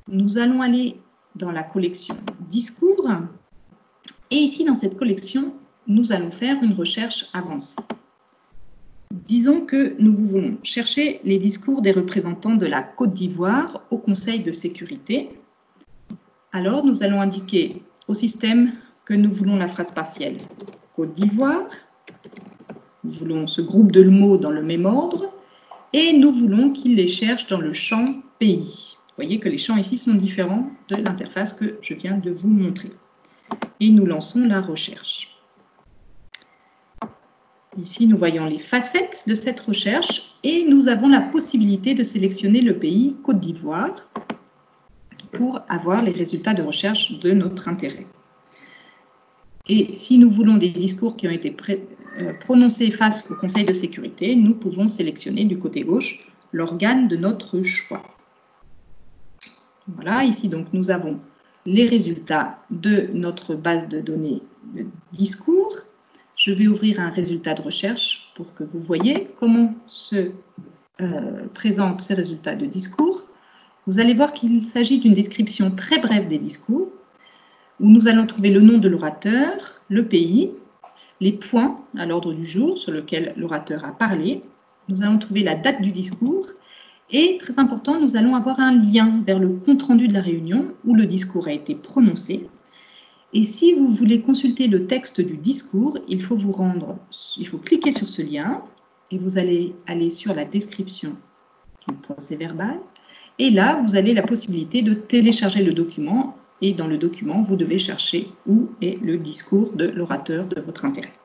nous allons aller dans la collection discours. Et ici, dans cette collection, nous allons faire une recherche avancée. Disons que nous voulons chercher les discours des représentants de la Côte d'Ivoire au Conseil de sécurité. Alors, nous allons indiquer au système que nous voulons la phrase partielle Côte d'Ivoire. Nous voulons ce groupe de mots dans le même ordre. Et nous voulons qu'il les cherche dans le champ pays. Vous voyez que les champs ici sont différents de l'interface que je viens de vous montrer. Et nous lançons la recherche. Ici, nous voyons les facettes de cette recherche et nous avons la possibilité de sélectionner le pays Côte d'Ivoire pour avoir les résultats de recherche de notre intérêt. Et si nous voulons des discours qui ont été prononcés face au Conseil de sécurité, nous pouvons sélectionner du côté gauche l'organe de notre choix. Voilà, ici donc nous avons les résultats de notre base de données de discours. Je vais ouvrir un résultat de recherche pour que vous voyez comment se présentent ces résultats de discours. Vous allez voir qu'il s'agit d'une description très brève des discours, où nous allons trouver le nom de l'orateur, le pays, les points à l'ordre du jour sur lequel l'orateur a parlé. Nous allons trouver la date du discours et, très important, nous allons avoir un lien vers le compte-rendu de la réunion où le discours a été prononcé. Et si vous voulez consulter le texte du discours, il faut cliquer sur ce lien et vous allez aller sur la description du procès-verbal. Et là, vous avez la possibilité de télécharger le document. Et dans le document, vous devez chercher où est le discours de l'orateur de votre intérêt.